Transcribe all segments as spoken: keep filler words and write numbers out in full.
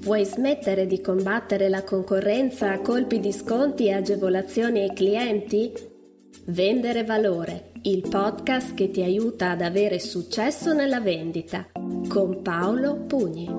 Vuoi smettere di combattere la concorrenza a colpi di sconti e agevolazioni ai clienti? Vendere Valore, il podcast che ti aiuta ad avere successo nella vendita, con Paolo Pugni.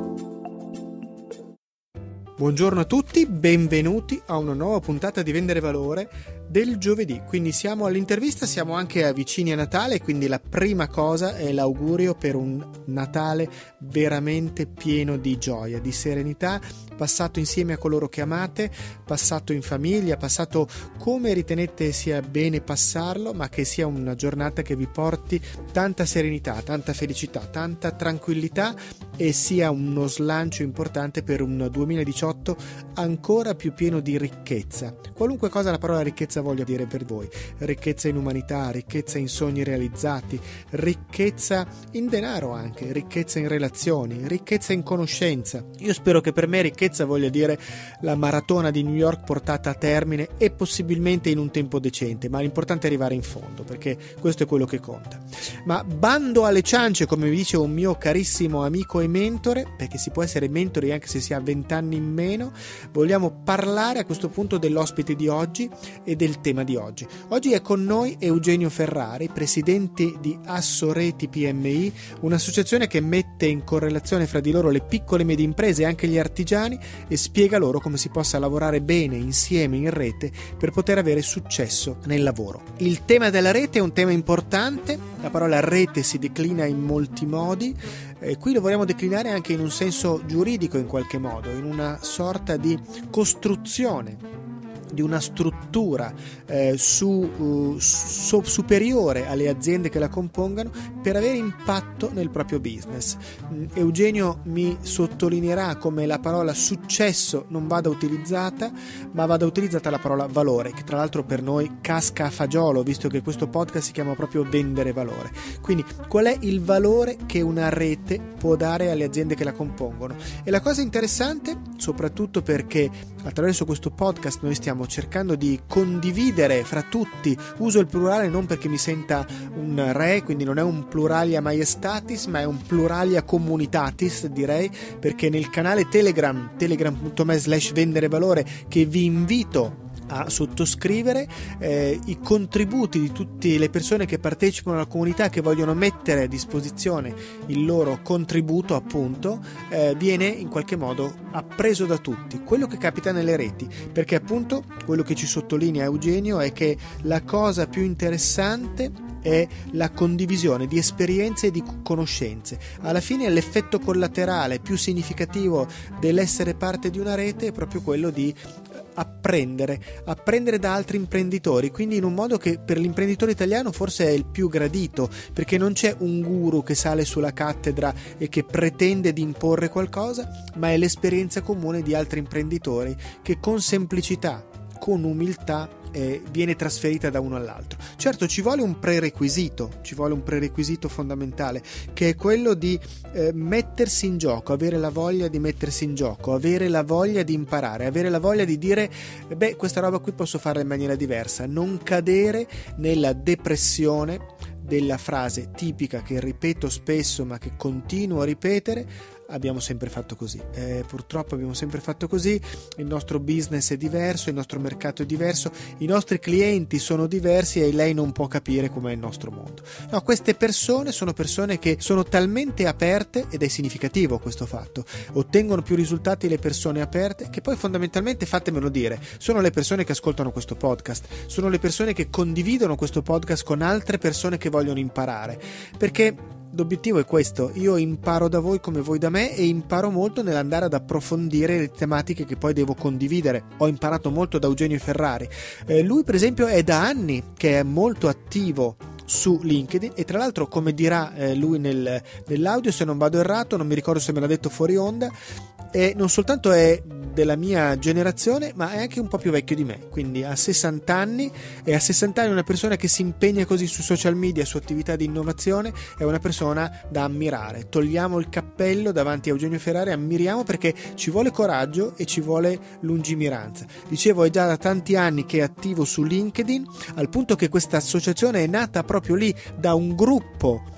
Buongiorno a tutti, benvenuti a una nuova puntata di Vendere Valore del giovedì. Quindi siamo all'intervista, siamo anche vicini a Natale, quindi la prima cosa è l'augurio per un Natale veramente pieno di gioia, di serenità, passato insieme a coloro che amate, passato in famiglia, passato come ritenete sia bene passarlo, ma che sia una giornata che vi porti tanta serenità, tanta felicità, tanta tranquillità e sia uno slancio importante per un duemiladiciotto ancora più pieno di ricchezza. Qualunque cosa la parola ricchezza voglia dire per voi: ricchezza in umanità, ricchezza in sogni realizzati, ricchezza in denaro anche, ricchezza in relazioni, ricchezza in conoscenza. Io spero che per me ricchezza voglia dire la maratona di New York portata a termine e possibilmente in un tempo decente, ma l'importante è arrivare in fondo, perché questo è quello che conta. Ma bando alle ciance, come mi dice un mio carissimo amico e mentore, perché si può essere mentori anche se si ha vent'anni in meno. Vogliamo parlare a questo punto dell'ospite di oggi e del tema di oggi. Oggi è con noi Eugenio Ferrari, presidente di Assoreti P M I, un'associazione che mette in correlazione fra di loro le piccole e medie imprese e anche gli artigiani e spiega loro come si possa lavorare bene insieme in rete per poter avere successo nel lavoro. Il tema della rete è un tema importante, la parola rete si declina in molti modi. E qui lo vogliamo declinare anche in un senso giuridico in qualche modo, in una sorta di costruzione di una struttura eh, su, uh, su, superiore alle aziende che la compongano per avere impatto nel proprio business. Eugenio mi sottolineerà come la parola successo non vada utilizzata, ma vada utilizzata la parola valore, che tra l'altro per noi casca a fagiolo, visto che questo podcast si chiama proprio Vendere Valore. Quindi qual è il valore che una rete può dare alle aziende che la compongono? E la cosa interessante, soprattutto perché attraverso questo podcast noi stiamo cercando di condividere fra tutti, uso il plurale non perché mi senta un re, quindi non è un pluralia maiestatis, ma è un pluralia communitatis, direi, perché nel canale Telegram, telegram punto me slash vendere valore, che vi invito a sottoscrivere, eh, i contributi di tutte le persone che partecipano alla comunità, che vogliono mettere a disposizione il loro contributo, appunto, eh, viene in qualche modo appreso da tutti. Quello che capita nelle reti, perché appunto quello che ci sottolinea Eugenio è che la cosa più interessante è la condivisione di esperienze e di conoscenze. Alla fine l'effetto collaterale più significativo dell'essere parte di una rete è proprio quello di apprendere, apprendere da altri imprenditori, quindi in un modo che per l'imprenditore italiano forse è il più gradito, perché non c'è un guru che sale sulla cattedra e che pretende di imporre qualcosa, ma è l'esperienza comune di altri imprenditori che con semplicità, con umiltà eh, viene trasferita da uno all'altro. Certo, ci vuole un prerequisito, ci vuole un prerequisito fondamentale, che è quello di eh, mettersi in gioco, avere la voglia di mettersi in gioco, avere la voglia di imparare, avere la voglia di dire beh, questa roba qui posso farla in maniera diversa, non cadere nella depressione della frase tipica che ripeto spesso ma che continuo a ripetere: abbiamo sempre fatto così, eh, purtroppo abbiamo sempre fatto così, il nostro business è diverso, il nostro mercato è diverso, i nostri clienti sono diversi e lei non può capire com'è il nostro mondo. No, queste persone sono persone che sono talmente aperte, ed è significativo questo fatto, ottengono più risultati le persone aperte, che poi fondamentalmente, fatemelo dire, sono le persone che ascoltano questo podcast, sono le persone che condividono questo podcast con altre persone che vogliono imparare, perché l'obiettivo è questo: io imparo da voi come voi da me e imparo molto nell'andare ad approfondire le tematiche che poi devo condividere. Ho imparato molto da Eugenio Ferrari, eh, lui per esempio è da anni che è molto attivo su LinkedIn e tra l'altro, come dirà eh, lui nel, nell'audio, se non vado errato, non mi ricordo se me l'ha detto fuori onda, e non soltanto è della mia generazione, ma è anche un po' più vecchio di me, quindi ha sessanta anni, e a sessanta anni una persona che si impegna così su social media, su attività di innovazione, è una persona da ammirare. Togliamo il cappello davanti a Eugenio Ferrari, ammiriamo, perché ci vuole coraggio e ci vuole lungimiranza. Dicevo, è già da tanti anni che è attivo su LinkedIn, al punto che questa associazione è nata proprio lì da un gruppo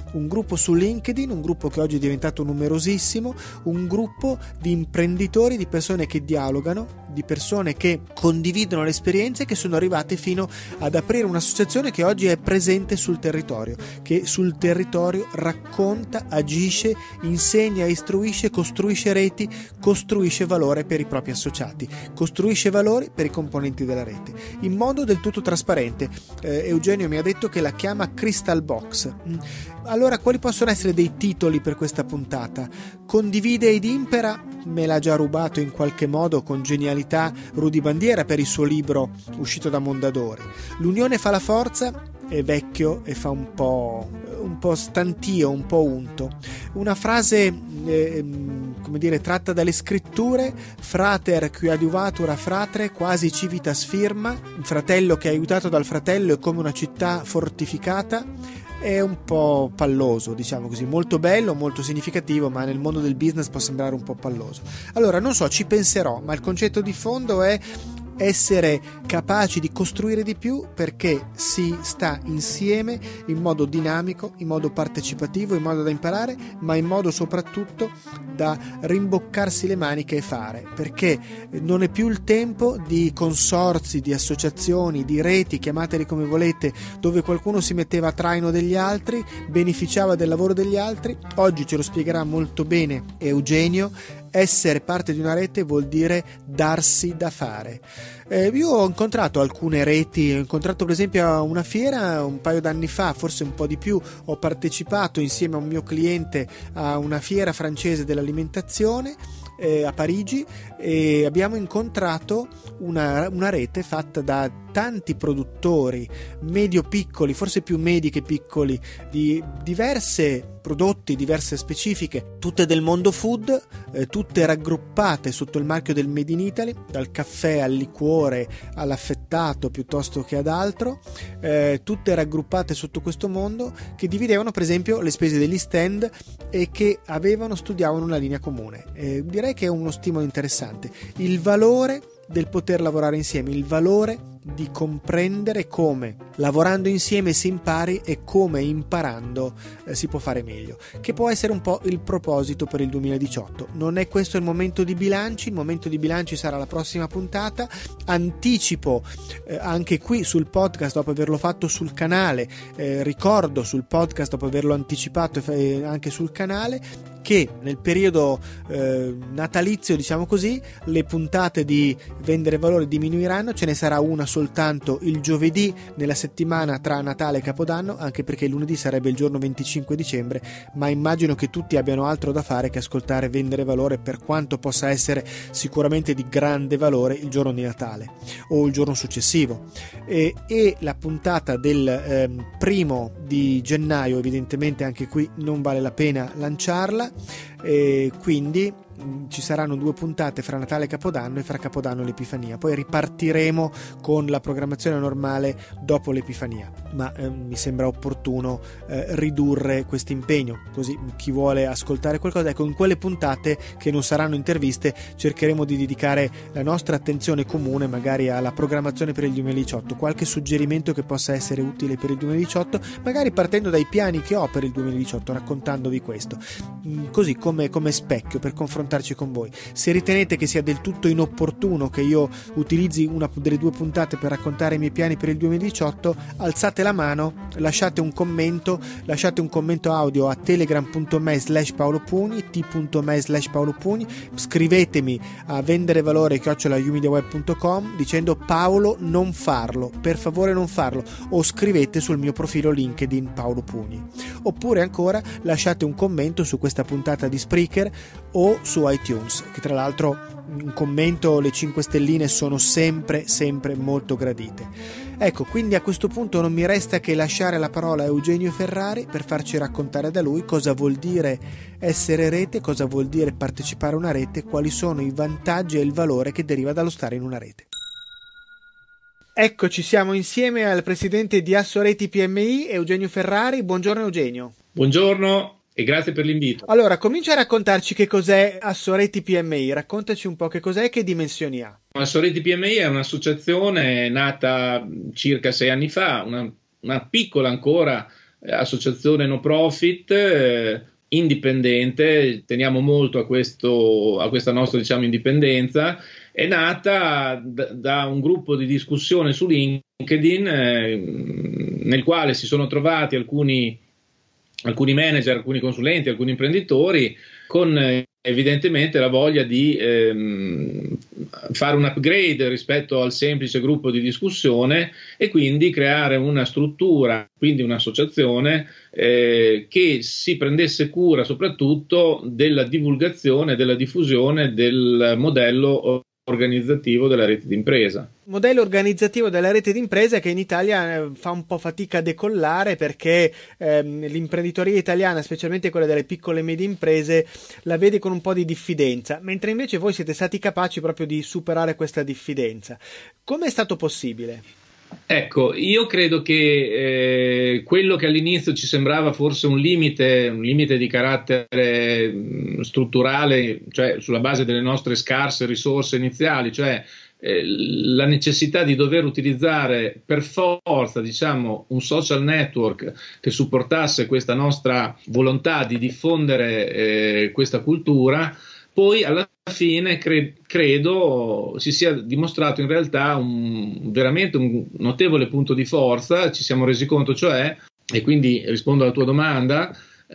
un gruppo su LinkedIn, un gruppo che oggi è diventato numerosissimo, un gruppo di imprenditori, di persone che dialogano, di persone che condividono le esperienze, che sono arrivate fino ad aprire un'associazione che oggi è presente sul territorio, che sul territorio racconta, agisce, insegna, istruisce, costruisce reti, costruisce valore per i propri associati, costruisce valori per i componenti della rete, in modo del tutto trasparente. Eh, Eugenio mi ha detto che la chiama Crystal Box. Allora, quali possono essere dei titoli per questa puntata? Condivide ed impera, me l'ha già rubato in qualche modo con genialità Rudy Bandiera per il suo libro uscito da Mondadori. L'unione fa la forza, è vecchio e fa un po', un po' stantio, un po' unto. Una frase eh, come dire, tratta dalle scritture: frater qui adiuvatur a fratre, quasi civitas firma. Il fratello che è aiutato dal fratello è come una città fortificata. È un po' palloso, diciamo così, molto bello, molto significativo, ma nel mondo del business può sembrare un po' palloso. Allora, non so, ci penserò, ma il concetto di fondo è essere capaci di costruire di più, perché si sta insieme in modo dinamico, in modo partecipativo, in modo da imparare, ma in modo soprattutto da rimboccarsi le maniche e fare, perché non è più il tempo di consorzi, di associazioni, di reti, chiamateli come volete, dove qualcuno si metteva a traino degli altri, beneficiava del lavoro degli altri. Oggi ce lo spiegherà molto bene Eugenio. Essere parte di una rete vuol dire darsi da fare. Eh, io ho incontrato alcune reti, ho incontrato per esempio a una fiera un paio d'anni fa, forse un po' di più, ho partecipato insieme a un mio cliente a una fiera francese dell'alimentazione eh, a Parigi, e abbiamo incontrato una, una rete fatta da tanti produttori medio-piccoli, forse più medi che piccoli, di diverse prodotti, diverse specifiche, tutte del mondo food, eh, tutte raggruppate sotto il marchio del Made in Italy, dal caffè al liquore all'affettato piuttosto che ad altro, eh, tutte raggruppate sotto questo mondo, che dividevano per esempio le spese degli stand e che avevano, studiavano una linea comune. Eh, direi che è uno stimolo interessante, il valore del poter lavorare insieme, il valore di comprendere come lavorando insieme si impari e come imparando eh, si può fare meglio, che può essere un po' il proposito per il duemiladiciotto. Non è questo il momento di bilanci, il momento di bilanci sarà la prossima puntata. Anticipo eh, anche qui sul podcast, dopo averlo fatto sul canale, eh, ricordo sul podcast dopo averlo anticipato eh, anche sul canale, che nel periodo eh, natalizio, diciamo così, le puntate di Vendere Valore diminuiranno, ce ne sarà una soltanto il giovedì nella settimana tra Natale e Capodanno, anche perché lunedì sarebbe il giorno venticinque dicembre, ma immagino che tutti abbiano altro da fare che ascoltare Vendere Valore, per quanto possa essere sicuramente di grande valore il giorno di Natale o il giorno successivo. E, e la puntata del eh, primo di gennaio, evidentemente anche qui non vale la pena lanciarla, e quindi ci saranno due puntate fra Natale e Capodanno e fra Capodanno e l'Epifania. Poi ripartiremo con la programmazione normale dopo l'Epifania, ma eh, mi sembra opportuno eh, ridurre questo impegno, così chi vuole ascoltare qualcosa, ecco, in quelle puntate che non saranno interviste cercheremo di dedicare la nostra attenzione comune magari alla programmazione per il duemiladiciotto, qualche suggerimento che possa essere utile per il duemiladiciotto, magari partendo dai piani che ho per il duemiladiciotto, raccontandovi questo così come, come specchio per confrontare con voi. Se ritenete che sia del tutto inopportuno che io utilizzi una delle due puntate per raccontare i miei piani per il duemiladiciotto, alzate la mano, lasciate un commento, lasciate un commento audio a telegram punto me slash paolo pugni, t punto me slash paolo pugni, scrivetemi a venderevalore chiocciola umediaweb punto com dicendo Paolo non farlo, per favore non farlo, o scrivete sul mio profilo LinkedIn Paolo Pugni, oppure ancora lasciate un commento su questa puntata di Spreaker o su iTunes, che tra l'altro un commento, le cinque stelline sono sempre sempre molto gradite. Ecco, quindi a questo punto non mi resta che lasciare la parola a Eugenio Ferrari per farci raccontare da lui cosa vuol dire essere rete, cosa vuol dire partecipare a una rete, quali sono i vantaggi e il valore che deriva dallo stare in una rete. Eccoci, siamo insieme al presidente di Assoreti P M I, Eugenio Ferrari. Buongiorno Eugenio. Buongiorno e grazie per l'invito. Allora, comincia a raccontarci che cos'è Assoreti P M I, raccontaci un po' che cos'è e che dimensioni ha. Assoreti P M I è un'associazione nata circa sei anni fa, una, una piccola ancora eh, associazione no profit, eh, indipendente, teniamo molto a, questo, a questa nostra, diciamo, indipendenza. È nata da, da un gruppo di discussione su LinkedIn eh, nel quale si sono trovati alcuni, alcuni manager, alcuni consulenti, alcuni imprenditori con eh, evidentemente la voglia di ehm, fare un upgrade rispetto al semplice gruppo di discussione e quindi creare una struttura, quindi un'associazione eh, che si prendesse cura soprattutto della divulgazione, della diffusione del modello organizzativo della rete d'impresa. Modello organizzativo della rete d'impresa che in Italia fa un po' fatica a decollare perché ehm, l'imprenditoria italiana, specialmente quella delle piccole e medie imprese, la vede con un po' di diffidenza, mentre invece voi siete stati capaci proprio di superare questa diffidenza. Come è stato possibile? Ecco, io credo che eh, quello che all'inizio ci sembrava forse un limite, un limite di carattere mh, strutturale, cioè sulla base delle nostre scarse risorse iniziali, cioè eh, la necessità di dover utilizzare per forza, diciamo, un social network che supportasse questa nostra volontà di diffondere eh, questa cultura, poi alla fine cre- credo si sia dimostrato in realtà un, veramente un notevole punto di forza. Ci siamo resi conto, cioè, e quindi rispondo alla tua domanda,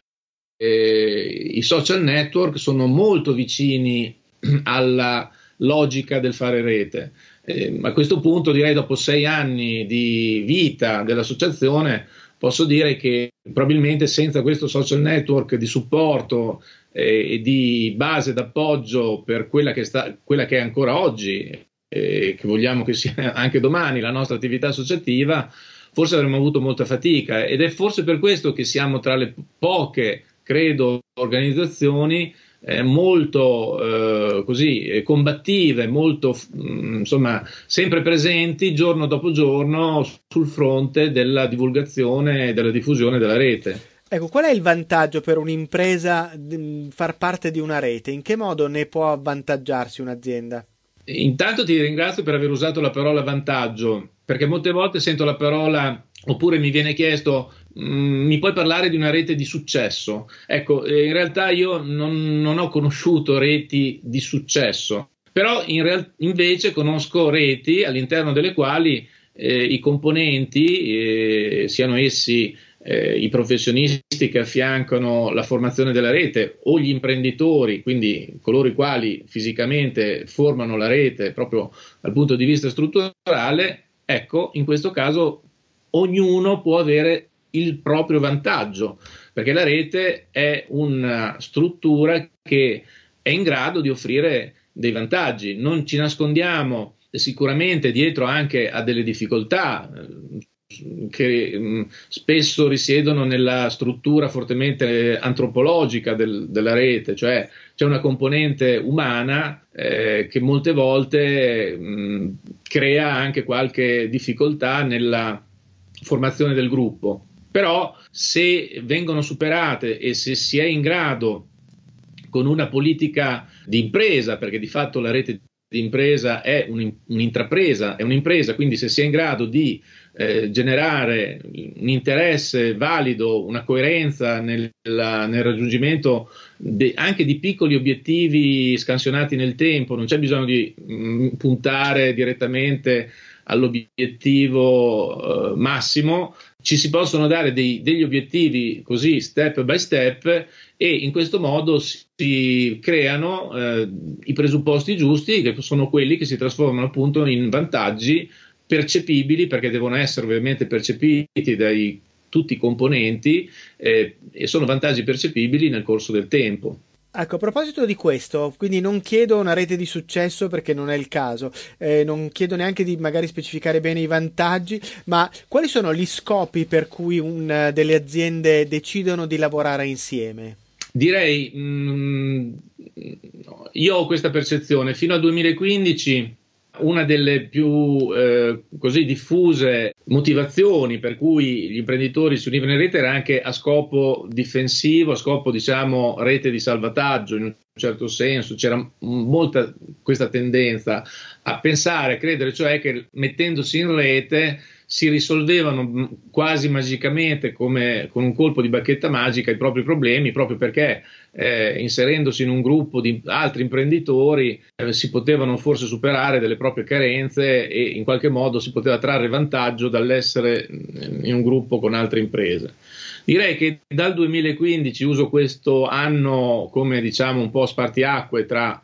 eh, i social network sono molto vicini alla logica del fare rete. Eh, a questo punto, direi, dopo sei anni di vita dell'associazione, posso dire che probabilmente senza questo social network di supporto eh, e di base d'appoggio per quella che, sta, quella che è ancora oggi, eh, che vogliamo che sia anche domani, la nostra attività associativa, forse avremmo avuto molta fatica, ed è forse per questo che siamo tra le poche, credo, organizzazioni eh, molto eh, così eh, combattive, molto mh, insomma sempre presenti giorno dopo giorno sul fronte della divulgazione e della diffusione della rete. Ecco, qual è il vantaggio per un'impresa di far parte di una rete? In che modo ne può avvantaggiarsi un'azienda? Intanto ti ringrazio per aver usato la parola vantaggio, perché molte volte sento la parola, oppure mi viene chiesto, mm, mi puoi parlare di una rete di successo? Ecco, in realtà io non, non ho conosciuto reti di successo, però in real- invece conosco reti all'interno delle quali eh, i componenti, eh, siano essi Eh, i professionisti che affiancano la formazione della rete o gli imprenditori, quindi coloro i quali fisicamente formano la rete proprio dal punto di vista strutturale, ecco, in questo caso ognuno può avere il proprio vantaggio, perché la rete è una struttura che è in grado di offrire dei vantaggi. Non ci nascondiamo sicuramente dietro anche a delle difficoltà che mh, spesso risiedono nella struttura fortemente antropologica del, della rete, cioè c'è una componente umana eh, che molte volte mh, crea anche qualche difficoltà nella formazione del gruppo. Però se vengono superate e se si è in grado, con una politica di impresa, perché di fatto la rete di impresa è un, un'intrapresa, è un'impresa, quindi se si è in grado di Eh, generare un interesse valido, una coerenza nel, la, nel raggiungimento de, anche di piccoli obiettivi scansionati nel tempo, non c'è bisogno di mh, puntare direttamente all'obiettivo eh, massimo, ci si possono dare dei, degli obiettivi così step by step e in questo modo si creano eh, i presupposti giusti, che sono quelli che si trasformano appunto in vantaggi percepibili, perché devono essere ovviamente percepiti dai tutti i componenti eh, e sono vantaggi percepibili nel corso del tempo. Ecco, a proposito di questo, quindi non chiedo una rete di successo perché non è il caso, eh, non chiedo neanche di magari specificare bene i vantaggi, ma quali sono gli scopi per cui un, delle aziende decidono di lavorare insieme? Direi, mh, io ho questa percezione, fino al duemilaquindici una delle più eh, così diffuse motivazioni per cui gli imprenditori si univano in rete era anche a scopo difensivo, a scopo diciamo rete di salvataggio in un certo senso. C'era molta questa tendenza a pensare, a credere cioè che mettendosi in rete si risolvevano quasi magicamente, come con un colpo di bacchetta magica, i propri problemi, proprio perché eh, inserendosi in un gruppo di altri imprenditori eh, si potevano forse superare delle proprie carenze e in qualche modo si poteva trarre vantaggio dall'essere in un gruppo con altre imprese. Direi che dal duemilaquindici uso questo anno come, diciamo, un po' spartiacque tra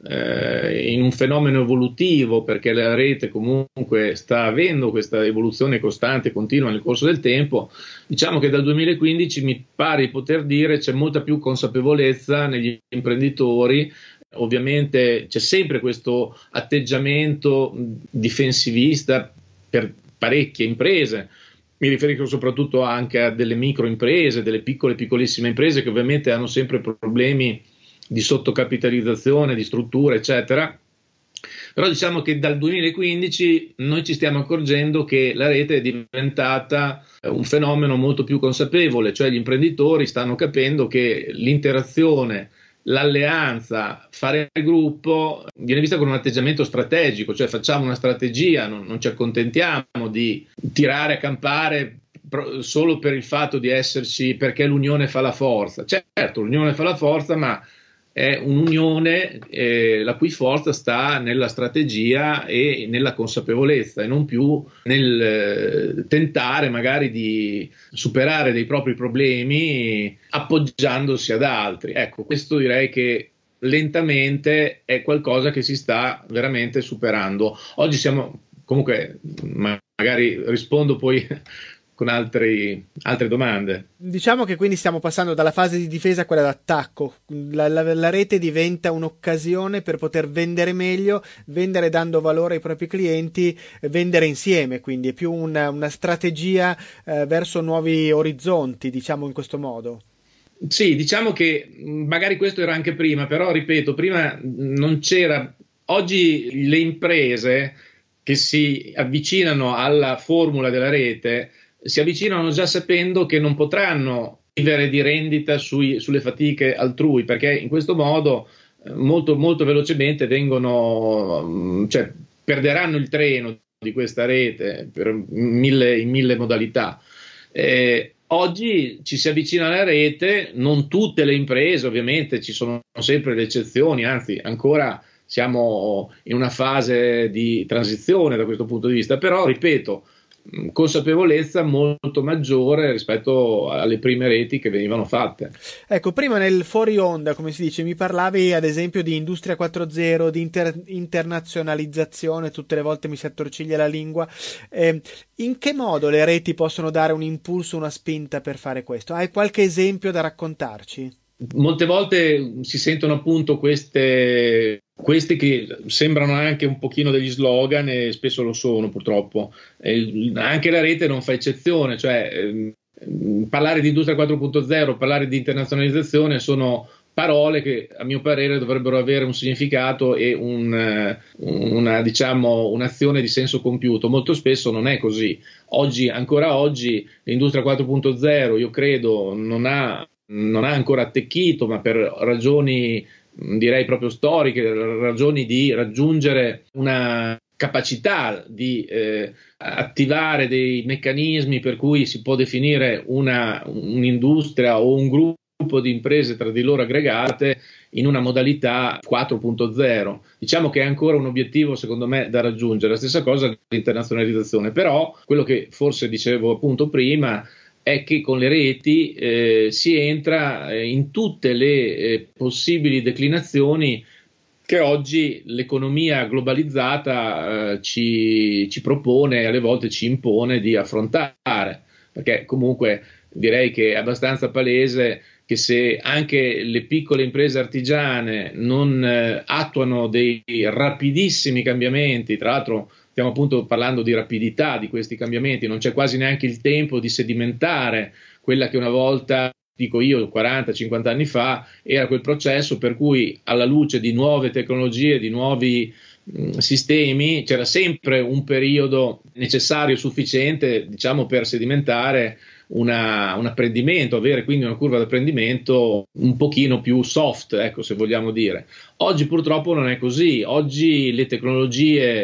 eh, in un fenomeno evolutivo, perché la rete comunque sta avendo questa evoluzione costante e continua nel corso del tempo. Diciamo che dal duemilaquindici mi pare di poter dire c'è molta più consapevolezza negli imprenditori. Ovviamente c'è sempre questo atteggiamento difensivista per parecchie imprese. Mi riferisco soprattutto anche a delle microimprese, delle piccole e piccolissime imprese che ovviamente hanno sempre problemi di sottocapitalizzazione, di struttura, eccetera. Però diciamo che dal duemilaquindici noi ci stiamo accorgendo che la rete è diventata un fenomeno molto più consapevole, cioè gli imprenditori stanno capendo che l'interazione, l'alleanza, fare gruppo viene vista con un atteggiamento strategico, cioè facciamo una strategia, non, non ci accontentiamo di tirare a campare solo per il fatto di esserci, perché l'unione fa la forza. Certo, l'unione fa la forza, ma è un'unione eh, la cui forza sta nella strategia e nella consapevolezza e non più nel eh, tentare magari di superare dei propri problemi appoggiandosi ad altri. Ecco, questo direi che lentamente è qualcosa che si sta veramente superando. Oggi siamo, comunque magari rispondo poi con altri, altre domande. Diciamo che quindi stiamo passando dalla fase di difesa a quella d'attacco. La, la, la rete diventa un'occasione per poter vendere meglio, vendere dando valore ai propri clienti, vendere insieme, quindi è più una, una strategia eh, verso nuovi orizzonti, diciamo in questo modo. Sì, diciamo che magari questo era anche prima, però ripeto, prima non c'era. Oggi le imprese che si avvicinano alla formula della rete si avvicinano già sapendo che non potranno vivere di rendita sui, sulle fatiche altrui, perché in questo modo eh, molto, molto velocemente vengono, cioè, perderanno il treno di questa rete per mille, in mille modalità. Eh, oggi ci si avvicina alla rete, non tutte le imprese, ovviamente ci sono sempre le eccezioni, anzi ancora siamo in una fase di transizione da questo punto di vista, però ripeto, consapevolezza molto maggiore rispetto alle prime reti che venivano fatte. Ecco, prima nel fuori onda, come si dice, mi parlavi ad esempio di industria quattro punto zero, di inter- internazionalizzazione, tutte le volte mi si attorciglia la lingua. Eh, in che modo le reti possono dare un impulso, una spinta per fare questo? Hai qualche esempio da raccontarci? Molte volte si sentono appunto queste, questi che sembrano anche un pochino degli slogan e spesso lo sono purtroppo. E anche la rete non fa eccezione, cioè eh, parlare di industria quattro punto zero, parlare di internazionalizzazione sono parole che a mio parere dovrebbero avere un significato e un, una, diciamo, un'azione di senso compiuto. Molto spesso non è così. Oggi, ancora oggi, l'industria quattro punto zero io credo non ha non ha ancora attecchito, ma per ragioni direi proprio storiche, ragioni di raggiungere una capacità di eh, attivare dei meccanismi per cui si può definire una, un'industria o un gruppo di imprese tra di loro aggregate in una modalità quattro punto zero. Diciamo che è ancora un obiettivo secondo me da raggiungere. La stessa cosa l'internazionalizzazione, però quello che forse dicevo appunto prima è che con le reti eh, si entra in tutte le eh, possibili declinazioni che oggi l'economia globalizzata eh, ci, ci propone e alle volte ci impone di affrontare, perché comunque direi che è abbastanza palese che se anche le piccole imprese artigiane non eh, attuano dei rapidissimi cambiamenti, tra l'altro stiamo appunto parlando di rapidità di questi cambiamenti, non c'è quasi neanche il tempo di sedimentare quella che una volta, dico io, quaranta cinquanta anni fa, era quel processo per cui alla luce di nuove tecnologie, di nuovi mh, sistemi, c'era sempre un periodo necessario, sufficiente, diciamo, per sedimentare una, un apprendimento, avere quindi una curva di apprendimento un pochino più soft, ecco, se vogliamo dire. Oggi purtroppo non è così, oggi le tecnologie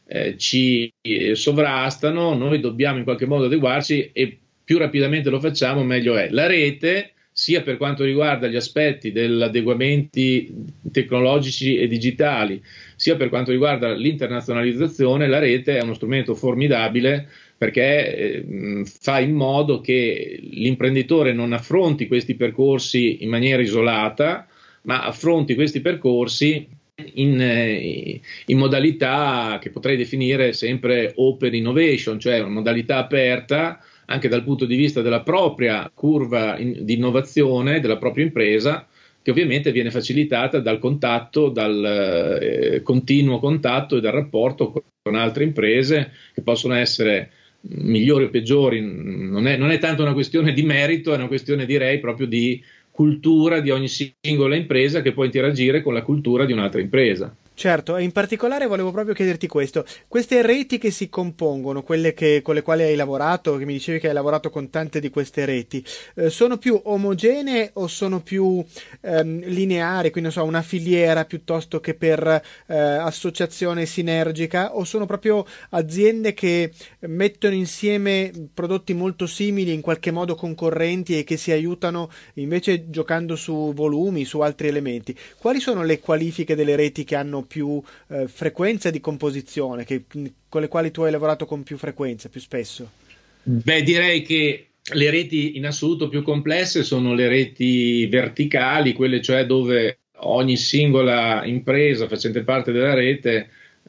eh, ci sovrastano, noi dobbiamo in qualche modo adeguarci e più rapidamente lo facciamo meglio è. La rete, sia per quanto riguarda gli aspetti degli adeguamenti tecnologici e digitali, sia per quanto riguarda l'internazionalizzazione, la rete è uno strumento formidabile perché eh, fa in modo che l'imprenditore non affronti questi percorsi in maniera isolata, ma affronti questi percorsi in, eh, in modalità che potrei definire sempre open innovation, cioè una modalità aperta anche dal punto di vista della propria curva in, di innovazione della propria impresa, che ovviamente viene facilitata dal contatto, dal eh, continuo contatto e dal rapporto con, con altre imprese che possono essere migliori o peggiori. Non è, non è tanto una questione di merito, è una questione, direi, proprio di cultura di ogni singola impresa che può interagire con la cultura di un'altra impresa. Certo, e in particolare volevo proprio chiederti questo: queste reti che si compongono, quelle che, con le quali hai lavorato, che mi dicevi che hai lavorato con tante di queste reti, eh, sono più omogenee o sono più ehm, lineari, quindi non so, una filiera piuttosto che per eh, associazione sinergica, o sono proprio aziende che mettono insieme prodotti molto simili, in qualche modo concorrenti, e che si aiutano invece giocando su volumi, su altri elementi? Quali sono le qualifiche delle reti che hanno più eh, frequenza di composizione, che, con le quali tu hai lavorato con più frequenza, più spesso? Beh, direi che le reti in assoluto più complesse sono le reti verticali, quelle cioè dove ogni singola impresa facente parte della rete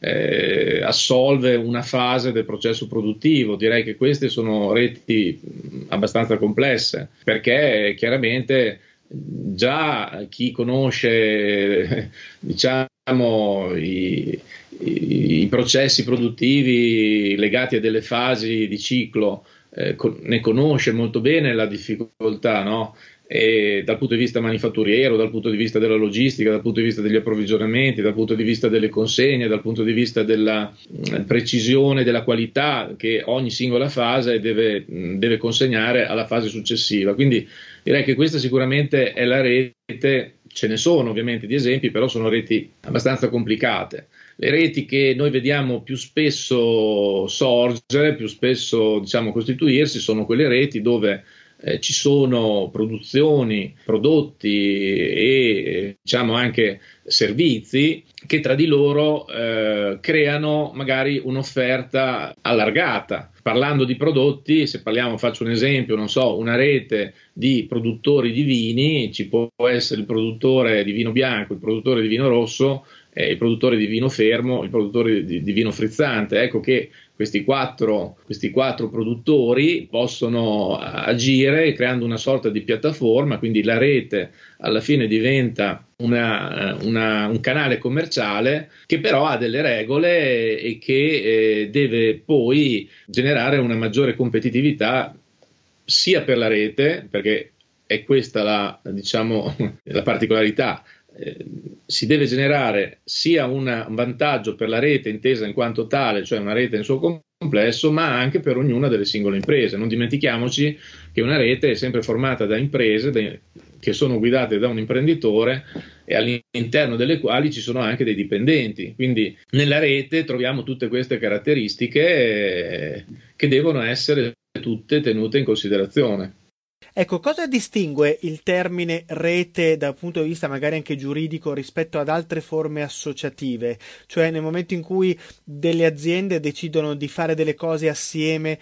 eh, assolve una fase del processo produttivo. Direi che queste sono reti abbastanza complesse, perché chiaramente già chi conosce, diciamo, i, i, i processi produttivi legati a delle fasi di ciclo eh, con, ne conosce molto bene la difficoltà, no? E dal punto di vista manifatturiero, dal punto di vista della logistica, dal punto di vista degli approvvigionamenti, dal punto di vista delle consegne, dal punto di vista della precisione, della qualità che ogni singola fase deve, deve consegnare alla fase successiva. Quindi direi che questa sicuramente è la rete, ce ne sono ovviamente di esempi, però sono reti abbastanza complicate. Le reti che noi vediamo più spesso sorgere, più spesso, diciamo, costituirsi, sono quelle reti dove Eh, ci sono produzioni, prodotti e diciamo anche servizi che tra di loro eh, creano magari un'offerta allargata. Parlando di prodotti, se parliamo, faccio un esempio, non so, una rete di produttori di vini, ci può essere il produttore di vino bianco, il produttore di vino rosso, eh, il produttore di vino fermo, il produttore di, di vino frizzante. Ecco che Questi quattro, questi quattro produttori possono agire creando una sorta di piattaforma, quindi la rete alla fine diventa una, una, un canale commerciale che però ha delle regole e che eh, deve poi generare una maggiore competitività sia per la rete, perché è questa la, diciamo, la particolarità. Eh, si deve generare sia una, un vantaggio per la rete intesa in quanto tale, cioè una rete nel suo complesso, ma anche per ognuna delle singole imprese. Non dimentichiamoci che una rete è sempre formata da imprese de, che sono guidate da un imprenditore e all'interno delle quali ci sono anche dei dipendenti. Quindi nella rete troviamo tutte queste caratteristiche eh, che devono essere tutte tenute in considerazione. Ecco, cosa distingue il termine rete dal punto di vista magari anche giuridico rispetto ad altre forme associative? Cioè nel momento in cui delle aziende decidono di fare delle cose assieme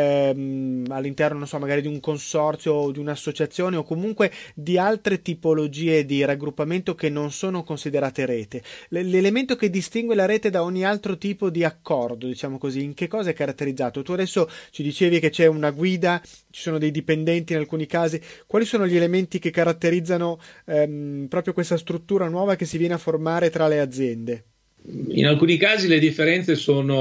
ehm, all'interno, non so, magari di un consorzio o di un'associazione o comunque di altre tipologie di raggruppamento che non sono considerate rete. L- l'elemento che distingue la rete da ogni altro tipo di accordo, diciamo così, in che cosa è caratterizzato? Tu adesso ci dicevi che c'è una guida, ci sono dei dipendenti in alcuni casi. Quali sono gli elementi che caratterizzano ehm, proprio questa struttura nuova che si viene a formare tra le aziende? In alcuni casi le differenze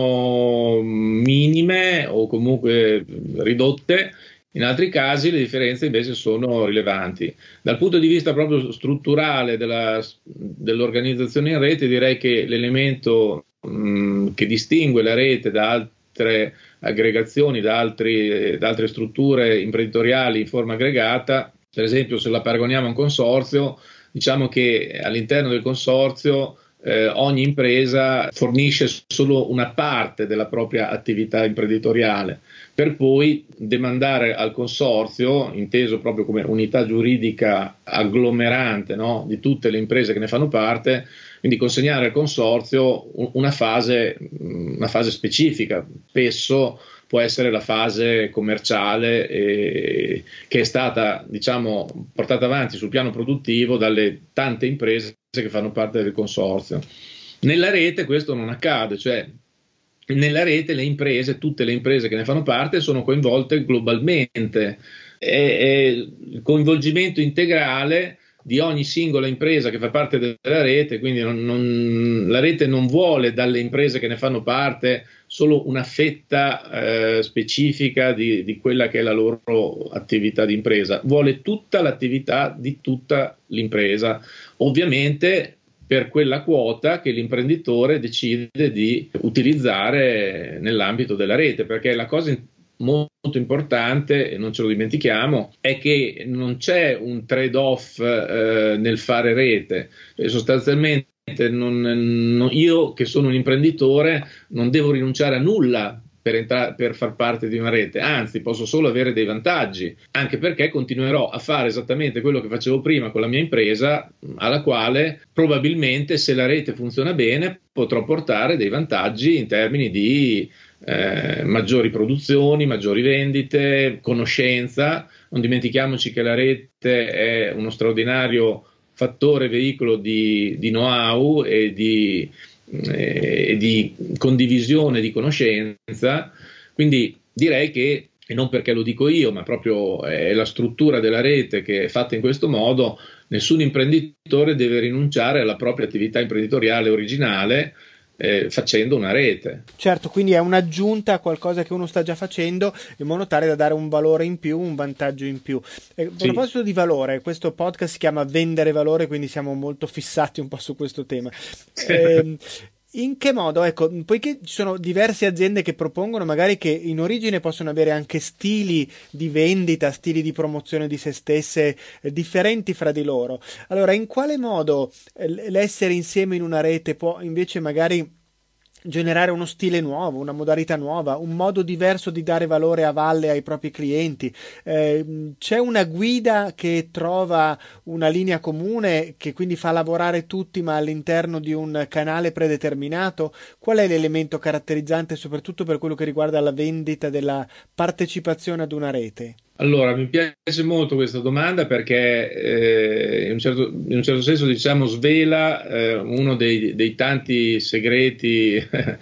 sono minime o comunque ridotte, in altri casi le differenze invece sono rilevanti. Dal punto di vista proprio strutturale della, dell'organizzazione in rete, direi che l'elemento mh, che distingue la rete da altre aggregazioni, da, altri, da altre strutture imprenditoriali in forma aggregata, per esempio se la paragoniamo a un consorzio, diciamo che all'interno del consorzio eh, ogni impresa fornisce solo una parte della propria attività imprenditoriale, per poi demandare al consorzio, inteso proprio come unità giuridica agglomerante, no, di tutte le imprese che ne fanno parte, quindi consegnare al consorzio una fase, una fase specifica. Spesso può essere la fase commerciale, eh, che è stata, diciamo, portata avanti sul piano produttivo dalle tante imprese che fanno parte del consorzio. Nella rete questo non accade, cioè nella rete le imprese, tutte le imprese che ne fanno parte, sono coinvolte globalmente. È, è il coinvolgimento integrale di ogni singola impresa che fa parte della rete, quindi non, non, la rete non vuole dalle imprese che ne fanno parte solo una fetta eh, specifica di, di quella che è la loro attività di impresa, vuole tutta l'attività di tutta l'impresa, ovviamente per quella quota che l'imprenditore decide di utilizzare nell'ambito della rete, perché la cosa molto importante, e non ce lo dimentichiamo, è che non c'è un trade-off eh, nel fare rete. Cioè, sostanzialmente non, non, io che sono un imprenditore non devo rinunciare a nulla per, entra- per far parte di una rete, anzi posso solo avere dei vantaggi, anche perché continuerò a fare esattamente quello che facevo prima con la mia impresa, alla quale probabilmente, se la rete funziona bene, potrò portare dei vantaggi in termini di Eh, maggiori produzioni, maggiori vendite, conoscenza. Non dimentichiamoci che la rete è uno straordinario fattore, veicolo di, di know-how e di, eh, di condivisione di conoscenza, quindi direi che, e non perché lo dico io, ma proprio è la struttura della rete che è fatta in questo modo, nessun imprenditore deve rinunciare alla propria attività imprenditoriale originale Eh, facendo una rete. Certo, quindi è un'aggiunta a qualcosa che uno sta già facendo, in modo tale da dare un valore in più, un vantaggio in più. E a Sì. proposito di valore, questo podcast si chiama Vendere Valore, quindi siamo molto fissati un po' su questo tema. eh, In che modo, ecco, poiché ci sono diverse aziende che propongono magari che in origine possono avere anche stili di vendita, stili di promozione di se stesse eh, differenti fra di loro, allora in quale modo eh, l'essere insieme in una rete può invece magari generare uno stile nuovo, una modalità nuova, un modo diverso di dare valore a valle ai propri clienti? Eh, c'è una guida che trova una linea comune, che quindi fa lavorare tutti ma all'interno di un canale predeterminato? Qual è l'elemento caratterizzante soprattutto per quello che riguarda la vendita della partecipazione ad una rete? Allora, mi piace molto questa domanda perché eh, in, un certo, in un certo senso, diciamo, svela eh, uno dei, dei tanti segreti,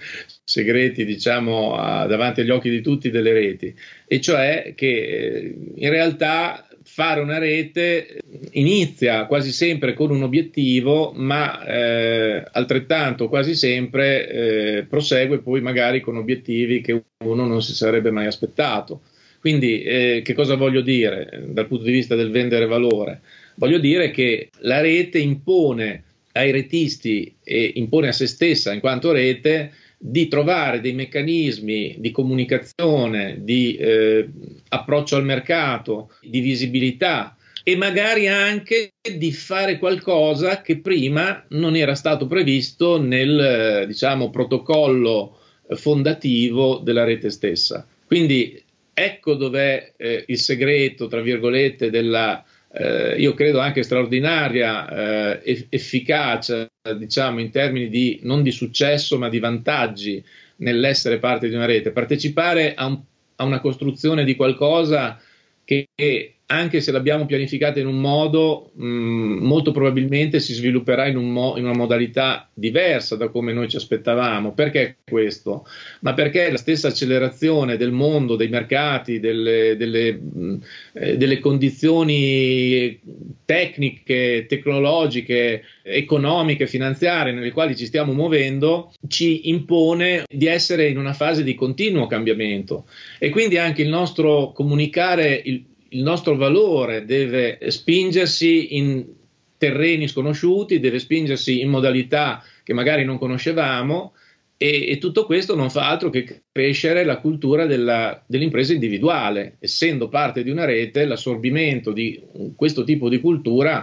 segreti diciamo, a, davanti agli occhi di tutti delle reti, e cioè che eh, in realtà fare una rete inizia quasi sempre con un obiettivo, ma eh, altrettanto quasi sempre eh, prosegue poi magari con obiettivi che uno non si sarebbe mai aspettato. Quindi eh, che cosa voglio dire dal punto di vista del vendere valore? Voglio dire che la rete impone ai retisti e impone a se stessa in quanto rete di trovare dei meccanismi di comunicazione, di eh, approccio al mercato, di visibilità e magari anche di fare qualcosa che prima non era stato previsto nel, diciamo, protocollo fondativo della rete stessa. Quindi ecco dov'è eh, il segreto, tra virgolette, della, eh, io credo anche straordinaria eh, efficacia, diciamo, in termini di, non di successo, ma di vantaggi nell'essere parte di una rete. Partecipare a, un, a una costruzione di qualcosa che, anche se l'abbiamo pianificata in un modo, mh, molto probabilmente si svilupperà in, un mo- in una modalità diversa da come noi ci aspettavamo. Perché questo? Ma perché la stessa accelerazione del mondo, dei mercati, delle, delle, mh, eh, delle condizioni tecniche, tecnologiche, economiche, finanziarie nelle quali ci stiamo muovendo, ci impone di essere in una fase di continuo cambiamento, e quindi anche il nostro comunicare il Il nostro valore deve spingersi in terreni sconosciuti, deve spingersi in modalità che magari non conoscevamo, e, e tutto questo non fa altro che crescere la cultura della, dell'impresa individuale. Essendo parte di una rete, l'assorbimento di questo tipo di cultura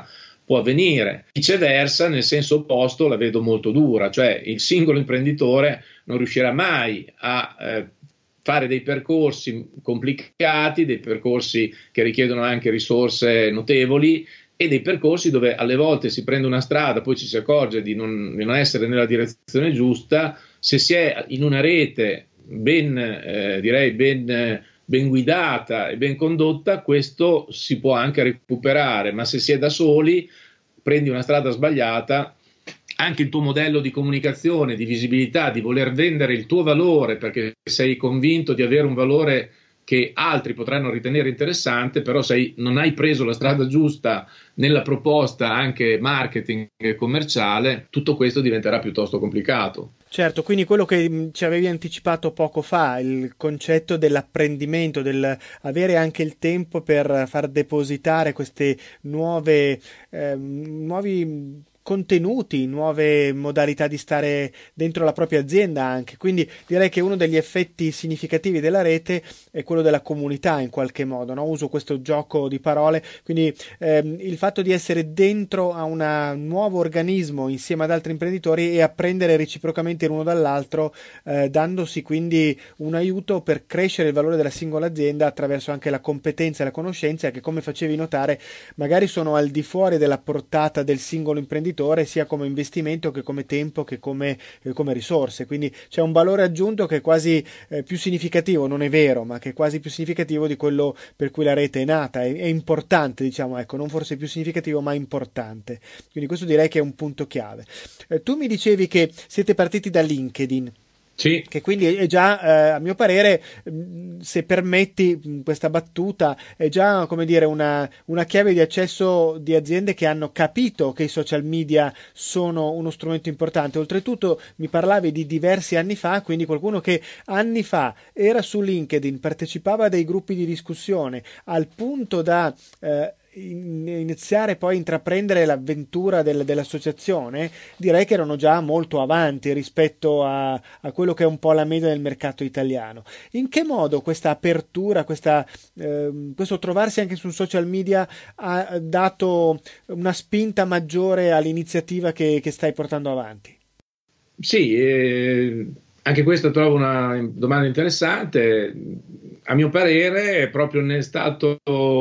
può avvenire. Viceversa, nel senso opposto, la vedo molto dura, cioè il singolo imprenditore non riuscirà mai a eh, fare dei percorsi complicati, dei percorsi che richiedono anche risorse notevoli e dei percorsi dove alle volte si prende una strada, poi ci si accorge di non, di non essere nella direzione giusta. Se si è in una rete ben, eh, direi ben, ben guidata e ben condotta, questo si può anche recuperare, ma se si è da soli, prendi una strada sbagliata, anche il tuo modello di comunicazione, di visibilità, di voler vendere il tuo valore perché sei convinto di avere un valore che altri potranno ritenere interessante, però sei, non hai preso la strada giusta nella proposta anche marketing e commerciale, tutto questo diventerà piuttosto complicato. Certo, quindi quello che ci avevi anticipato poco fa, il concetto dell'apprendimento, del avere anche il tempo per far depositare queste nuove, eh, nuovi contenuti, nuove modalità di stare dentro la propria azienda anche. Quindi direi che uno degli effetti significativi della rete è quello della comunità in qualche modo, no? Uso questo gioco di parole, quindi ehm, il fatto di essere dentro a un nuovo organismo insieme ad altri imprenditori e apprendere reciprocamente l'uno dall'altro, eh, dandosi quindi un aiuto per crescere il valore della singola azienda attraverso anche la competenza e la conoscenza che, come facevi notare, magari sono al di fuori della portata del singolo imprenditore, sia come investimento che come tempo che come, eh, come risorse. Quindi c'è un valore aggiunto che è quasi eh, più significativo, non è vero, ma che è quasi più significativo di quello per cui la rete è nata. È, è importante, diciamo, ecco, non forse più significativo, ma importante. Quindi questo direi che è un punto chiave. Eh, tu mi dicevi che siete partiti da LinkedIn. Sì. Che quindi è già, eh, a mio parere, se permetti questa battuta, è già, come dire, una, una chiave di accesso di aziende che hanno capito che i social media sono uno strumento importante. Oltretutto mi parlavi di diversi anni fa, quindi qualcuno che anni fa era su LinkedIn, partecipava a dei gruppi di discussione al punto da eh, iniziare poi a intraprendere l'avventura del, dell'associazione, direi che erano già molto avanti rispetto a, a quello che è un po' la media del mercato italiano. In che modo questa apertura, questa, eh, questo trovarsi anche su social media ha dato una spinta maggiore all'iniziativa che, che stai portando avanti? Sì, eh, anche questa trovo una domanda interessante. A mio parere, proprio nel stato,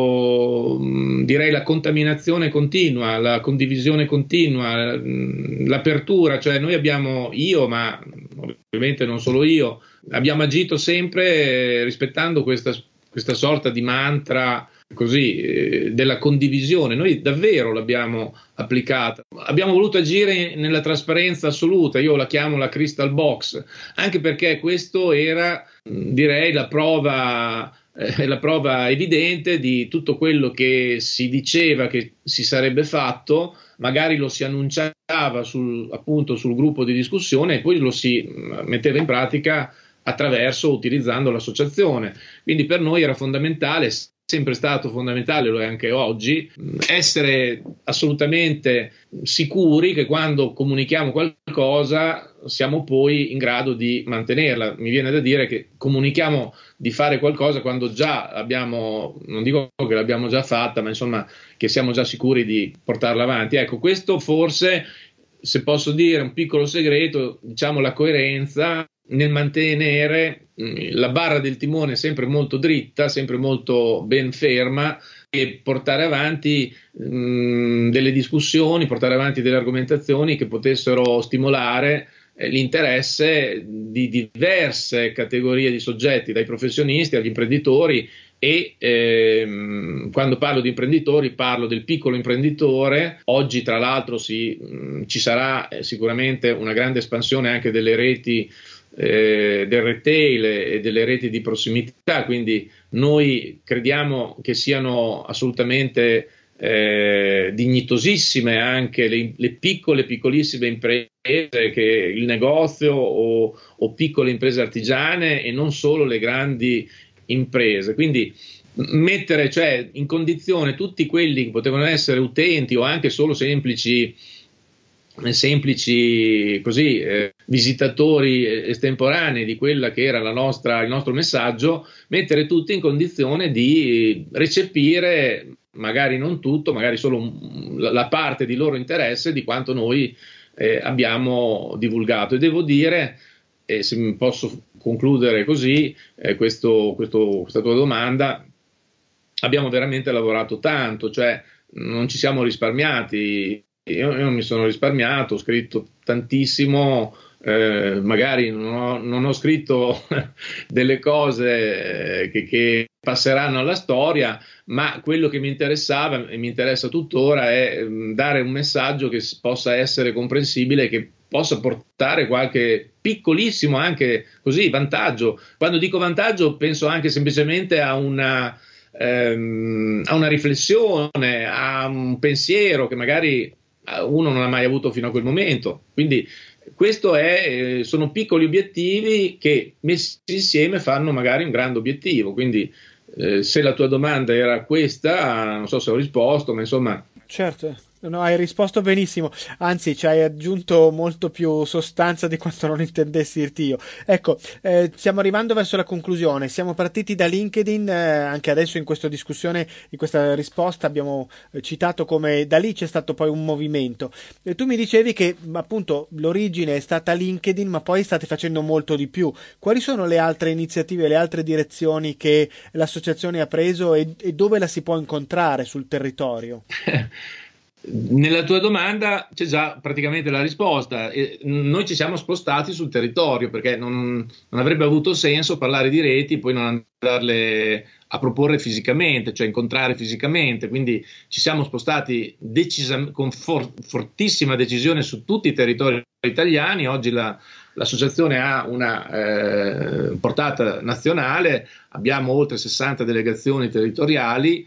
direi, la contaminazione continua, la condivisione continua, l'apertura, cioè noi abbiamo, io, ma ovviamente non solo io, abbiamo agito sempre rispettando questa, questa sorta di mantra così eh, della condivisione. Noi davvero l'abbiamo applicata, abbiamo voluto agire nella trasparenza assoluta, io la chiamo la crystal box, anche perché questo era, direi, la prova eh, la prova evidente di tutto quello che si diceva che si sarebbe fatto, magari lo si annunciava sul, appunto sul gruppo di discussione e poi lo si metteva in pratica attraverso, utilizzando l'associazione. Quindi per noi era fondamentale, sempre stato fondamentale, lo è anche oggi, essere assolutamente sicuri che quando comunichiamo qualcosa siamo poi in grado di mantenerla. Mi viene da dire che comunichiamo di fare qualcosa quando già abbiamo, non dico che l'abbiamo già fatta, ma insomma che siamo già sicuri di portarla avanti. Ecco, questo forse, se posso dire un piccolo segreto, diciamo la coerenza nel mantenere la barra del timone sempre molto dritta, sempre molto ben ferma, e portare avanti mh, delle discussioni, portare avanti delle argomentazioni che potessero stimolare eh, l'interesse di diverse categorie di soggetti, dai professionisti agli imprenditori. E ehm, quando parlo di imprenditori parlo del piccolo imprenditore. Oggi tra l'altro si, mh, ci sarà eh, sicuramente una grande espansione anche delle reti eh, del retail e delle reti di prossimità, quindi noi crediamo che siano assolutamente eh, dignitosissime anche le, le piccole, piccolissime imprese, che il negozio o, o piccole imprese artigiane, e non solo le grandi imprese. Quindi mettere, cioè, in condizione tutti quelli che potevano essere utenti o anche solo semplici semplici così eh, visitatori estemporanei di quella che era la nostra, il nostro messaggio, mettere tutti in condizione di recepire magari non tutto, magari solo un, la, la parte di loro interesse di quanto noi eh, abbiamo divulgato. E devo dire, eh, se mi posso concludere così, eh, questo, questo, questa tua domanda, abbiamo veramente lavorato tanto, cioè non ci siamo risparmiati. Io, io mi sono risparmiato, ho scritto tantissimo, eh, magari non ho, non ho scritto delle cose che, che passeranno alla storia, ma quello che mi interessava e mi interessa tuttora è dare un messaggio che possa essere comprensibile, che possa portare qualche piccolissimo anche così vantaggio. Quando dico vantaggio penso anche semplicemente a una, ehm, a una riflessione, a un pensiero che magari uno non ha mai avuto fino a quel momento. Quindi questo è, eh, sono piccoli obiettivi che messi insieme fanno magari un grande obiettivo. Quindi eh, se la tua domanda era questa, non so se ho risposto, ma insomma. Certo. No, hai risposto benissimo, anzi ci hai aggiunto molto più sostanza di quanto non intendessi dirti io. Ecco, eh, stiamo arrivando verso la conclusione, siamo partiti da LinkedIn, eh, anche adesso in questa discussione, in questa risposta abbiamo eh, citato come da lì c'è stato poi un movimento. E tu mi dicevi che appunto l'origine è stata LinkedIn, ma poi state facendo molto di più. Quali sono le altre iniziative, le altre direzioni che l'associazione ha preso e, e dove la si può incontrare sul territorio? Nella tua domanda c'è già praticamente la risposta. E noi ci siamo spostati sul territorio perché non, non avrebbe avuto senso parlare di reti e poi non andarle a proporre fisicamente, cioè incontrare fisicamente. Quindi ci siamo spostati decisam- con for- fortissima decisione su tutti i territori italiani. Oggi la, l'associazione ha una eh, portata nazionale, abbiamo oltre sessanta delegazioni territoriali.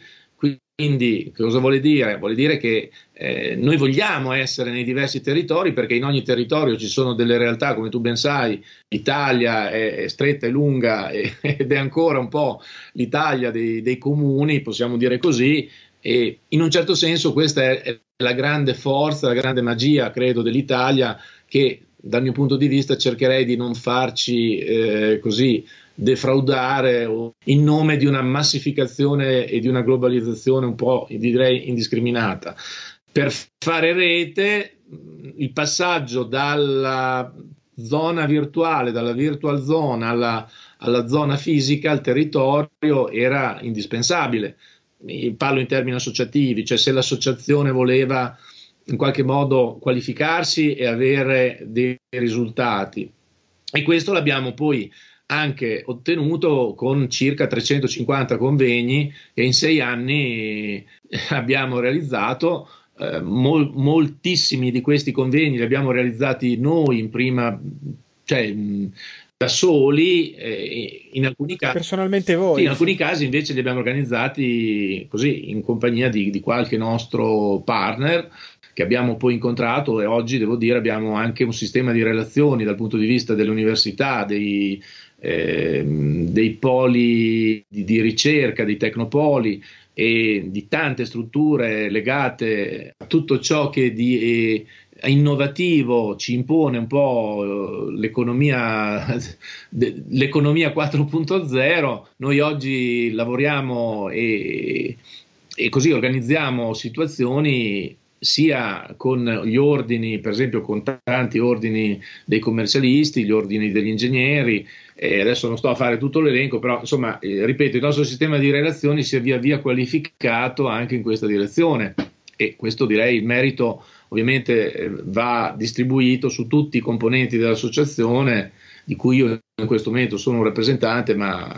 Quindi cosa vuole dire? Vuole dire che eh, noi vogliamo essere nei diversi territori, perché in ogni territorio ci sono delle realtà, come tu ben sai, l'Italia è, è stretta e lunga e, ed è ancora un po' l'Italia dei, dei comuni, possiamo dire così, e in un certo senso questa è, è la grande forza, la grande magia, credo, dell'Italia, che dal mio punto di vista cercherei di non farci eh, così defraudare in nome di una massificazione e di una globalizzazione un po', direi, indiscriminata. Per fare rete, il passaggio dalla zona virtuale, dalla virtual zone alla, alla zona fisica, al territorio, era indispensabile. Parlo in termini associativi, cioè se l'associazione voleva in qualche modo qualificarsi e avere dei risultati, e questo l'abbiamo poi anche ottenuto con circa trecentocinquanta convegni che in sei anni abbiamo realizzato. Eh, mol, moltissimi di questi convegni li abbiamo realizzati noi in prima, cioè mh, da soli, eh, in alcuni casi personalmente voi, in alcuni casi invece li abbiamo organizzati così in compagnia di, di qualche nostro partner che abbiamo poi incontrato, e oggi devo dire abbiamo anche un sistema di relazioni dal punto di vista delle università, dei Eh, dei poli di, di ricerca, dei tecnopoli e di tante strutture legate a tutto ciò che di eh, innovativo ci impone un po' l'economia, l'economia quattro punto zero. Noi oggi lavoriamo e, e così organizziamo situazioni sia con gli ordini, per esempio con tanti ordini dei commercialisti, gli ordini degli ingegneri, e adesso non sto a fare tutto l'elenco, però insomma, eh, ripeto, il nostro sistema di relazioni si è via via qualificato anche in questa direzione, e questo, direi, il merito ovviamente eh, va distribuito su tutti i componenti dell'associazione, di cui io in questo momento sono un rappresentante, ma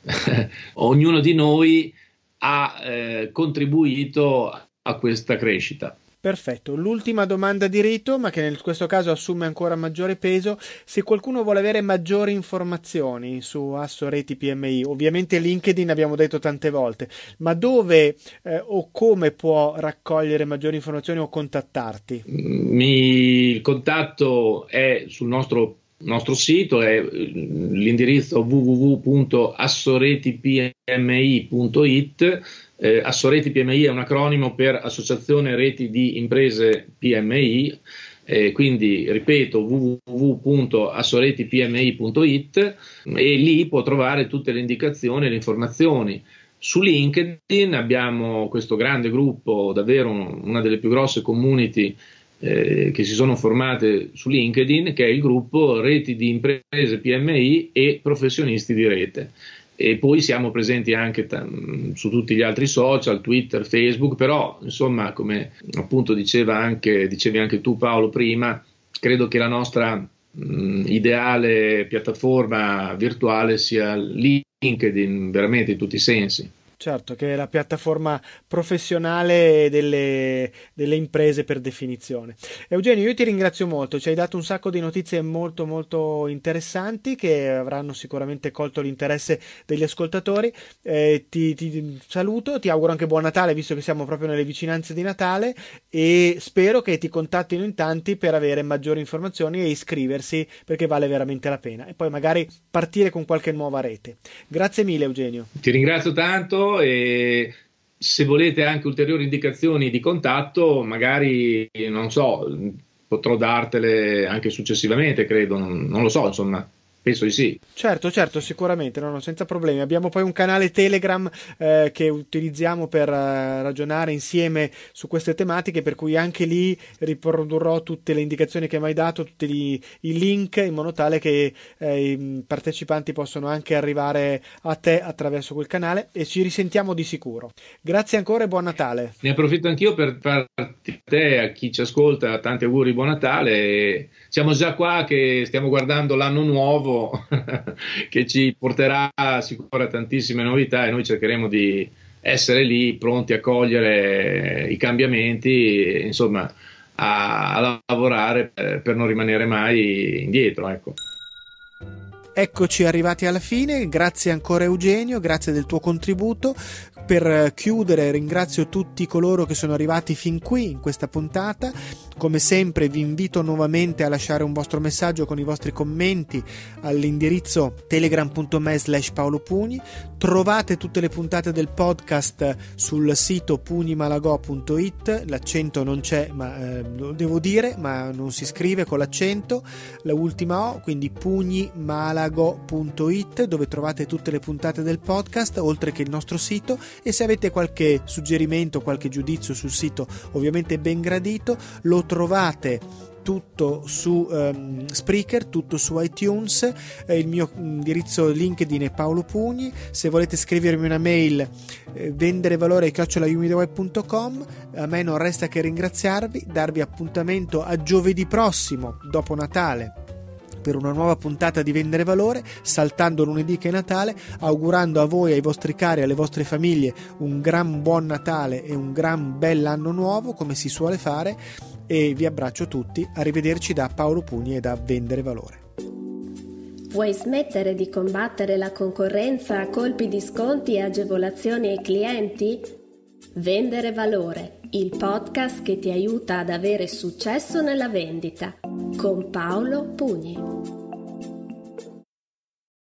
ognuno di noi ha eh, contribuito a questa crescita. Perfetto, l'ultima domanda di rito, ma che in questo caso assume ancora maggiore peso: se qualcuno vuole avere maggiori informazioni su Asso Reti P M I, ovviamente LinkedIn abbiamo detto tante volte, ma dove eh, o come può raccogliere maggiori informazioni o contattarti? Mi, il contatto è sul nostro nostro sito, è l'indirizzo w w w punto assoreti p m i punto i t. Eh, Assoreti P M I è un acronimo per Associazione Reti di Imprese P M I, eh, quindi ripeto w w w punto assoreti p m i punto i t, e lì può trovare tutte le indicazioni e le informazioni. Su LinkedIn abbiamo questo grande gruppo, davvero una delle più grosse community eh, che si sono formate su LinkedIn, che è il gruppo Reti di Imprese P M I e Professionisti di Rete. E poi siamo presenti anche t- su tutti gli altri social, Twitter, Facebook, però insomma, come appunto diceva anche, dicevi anche tu Paolo prima, credo che la nostra mh, ideale piattaforma virtuale sia LinkedIn, veramente in tutti i sensi. Certo, che è la piattaforma professionale delle, delle imprese per definizione. Eugenio, io ti ringrazio molto, ci hai dato un sacco di notizie molto molto interessanti che avranno sicuramente colto l'interesse degli ascoltatori. Eh, ti, ti saluto, ti auguro anche buon Natale, visto che siamo proprio nelle vicinanze di Natale, e spero che ti contattino in tanti per avere maggiori informazioni e iscriversi, perché vale veramente la pena, e poi magari partire con qualche nuova rete. Grazie mille Eugenio. Ti ringrazio tanto, e se volete anche ulteriori indicazioni di contatto, magari non so, potrò dartele anche successivamente, credo, non, non lo so, insomma, penso di sì. Certo, certo, sicuramente, no, no, senza problemi. Abbiamo poi un canale Telegram eh, che utilizziamo per eh, ragionare insieme su queste tematiche, per cui anche lì riprodurrò tutte le indicazioni che mi hai dato, tutti gli, i link, in modo tale che eh, i partecipanti possono anche arrivare a te attraverso quel canale, e ci risentiamo di sicuro. Grazie ancora e buon Natale. Ne approfitto anch'io per farti a te, a chi ci ascolta, tanti auguri, buon Natale. Siamo già qua che stiamo guardando l'anno nuovo che ci porterà sicuramente tantissime novità, e noi cercheremo di essere lì pronti a cogliere i cambiamenti e, insomma, a, a lavorare per, per non rimanere mai indietro, ecco. Eccoci arrivati alla fine, grazie ancora Eugenio, grazie del tuo contributo. Per chiudere ringrazio tutti coloro che sono arrivati fin qui in questa puntata. Come sempre vi invito nuovamente a lasciare un vostro messaggio con i vostri commenti all'indirizzo telegram punto me slash paolo pugni. Trovate tutte le puntate del podcast sul sito pugnimalagò punto it, l'accento non c'è, ma eh, lo devo dire, ma non si scrive con l'accento, la ultima O, quindi pugnimalagò punto it, dove trovate tutte le puntate del podcast, oltre che il nostro sito. E se avete qualche suggerimento, qualche giudizio sul sito, ovviamente ben gradito. Lo trovate tutto su um, Spreaker, tutto su iTunes, eh, il mio indirizzo LinkedIn è Paolo Pugni. Se volete scrivermi una mail, eh, venderevalore chiocciola umidoweb punto com. A me non resta che ringraziarvi, darvi appuntamento a giovedì prossimo dopo Natale per una nuova puntata di Vendere Valore, saltando lunedì che è Natale, augurando a voi, ai vostri cari, alle vostre famiglie un gran buon Natale e un gran bell'anno nuovo, come si suole fare, e vi abbraccio tutti. Arrivederci da Paolo Pugni e da Vendere Valore. Vuoi smettere di combattere la concorrenza a colpi di sconti e agevolazioni ai clienti? Vendere Valore, il podcast che ti aiuta ad avere successo nella vendita, con Paolo Pugni.